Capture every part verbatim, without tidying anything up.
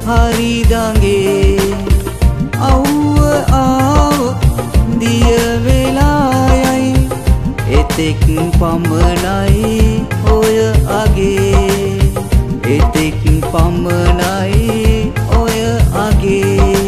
hari dange awwa aaw diya velayai etek pamanai oya age etek pamanai oya age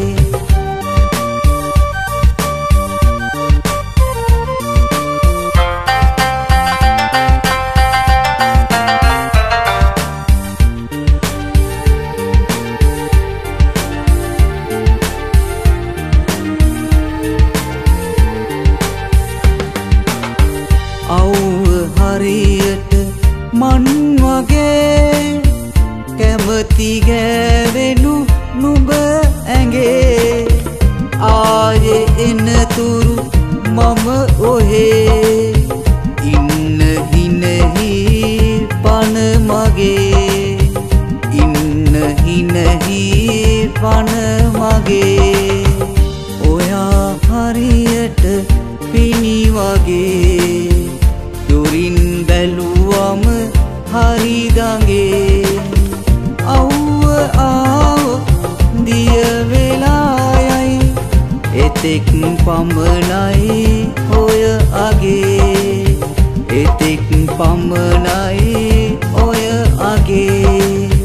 හරියට මන් වගේ කැමති ගෑවෙනු නුඹ ඇඟේ ආයේ එනතුරු මම ඔහේ ඉන්න හිනෙහි පන මගේ ඉන්න හිනෙහි පන මගේ ඔයා හරියට පිණි වගේ දුරින් බැලුවම හරි දඟේ අව්ව ආව දිය වෙලායයි එතෙක් පමණයි ඔය අගේ එතෙක් පමණයි ඔය අගේ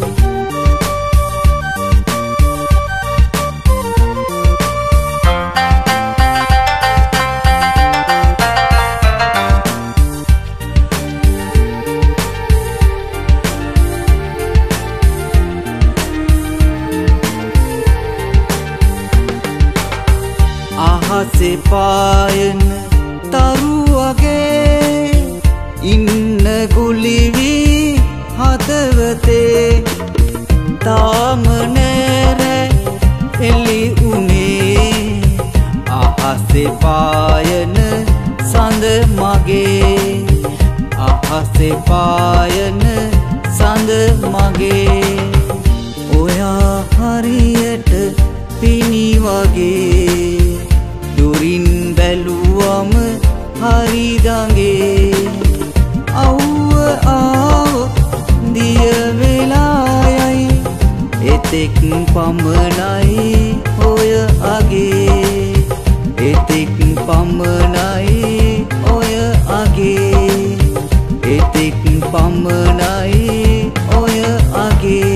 අහසේ පායන තරු වගේ ඉන්න ගුලිවි හදවතේ තාම නෑර එලි උනේ අහසේ පායන සඳ මගේ අහසේ පායන සඳ මගේ ඔයා හරියට පිණි වගේ දුරින් බැලුවම හරි දඟේ අව්ව ආව දිය වෙලායයි එතෙක් පමණයි ඔය අගේ එතෙක් පමණයි ඔය අගේ එතෙක් පමණයි ඔය අගේ